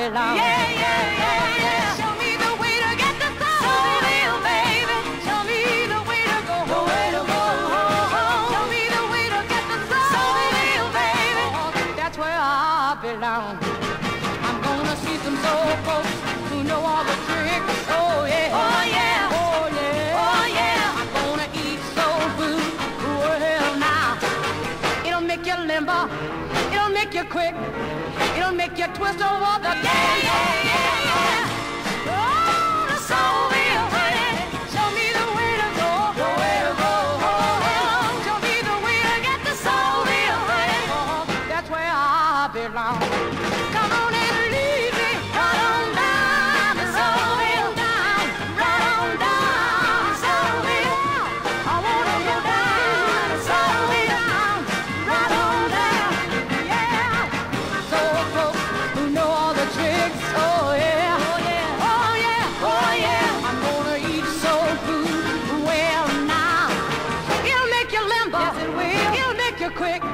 belong. Yeah, yeah, yeah, yeah. Show me the way to get the Soulville, baby. Show me the way to go home. The way to go home. Show me the way to get the Soulville, baby. That's where I belong. I'm gonna see some soul folks who know all the tricks. Oh yeah, Oh yeah, oh yeah, oh yeah. I'm gonna eat soul food. Well now, it'll make you limber, it'll make you quick, it'll make you twist over the Yeah, yeah, yeah, yeah. Oh, the Soulville, honey. Show me the way to go. The way to go home. Show me the way to get the Soulville, honey. That's where I belong. Come on and lead me right on down to Soulville. Right on down to Soulville. I wanna go down to Soulville. Right on down, yeah. Soul folks who know all the tricks. Oh yeah, Oh yeah, oh yeah, oh yeah. I'm gonna eat soul food. Well now, it'll make you limber. Yes, it will. It'll make you quick.